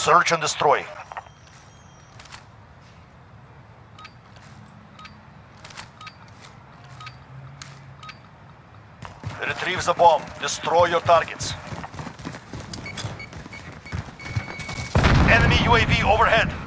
Search and destroy. Retrieve the bomb. Destroy your targets. Enemy UAV overhead.